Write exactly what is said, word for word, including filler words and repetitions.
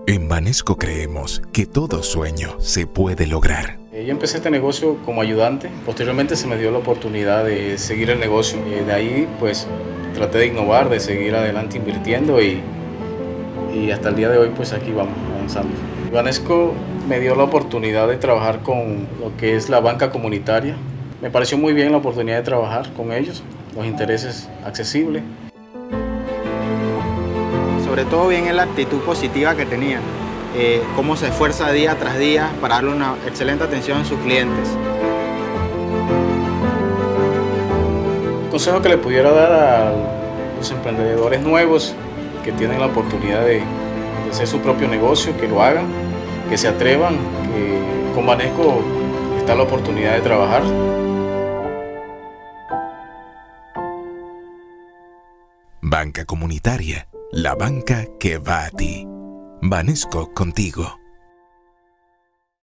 En Banesco creemos que todo sueño se puede lograr. Yo empecé este negocio como ayudante, posteriormente se me dio la oportunidad de seguir el negocio. De ahí pues traté de innovar, de seguir adelante invirtiendo y, y hasta el día de hoy pues aquí vamos avanzando. Banesco me dio la oportunidad de trabajar con lo que es la banca comunitaria. Me pareció muy bien la oportunidad de trabajar con ellos, los intereses accesibles. Sobre todo bien es la actitud positiva que tenían, eh, cómo se esfuerza día tras día para darle una excelente atención a sus clientes. El consejo que le pudiera dar a los emprendedores nuevos que tienen la oportunidad de, de hacer su propio negocio, que lo hagan, que se atrevan, que con Banesco está la oportunidad de trabajar. Banca comunitaria, la banca que va a ti. Banesco contigo.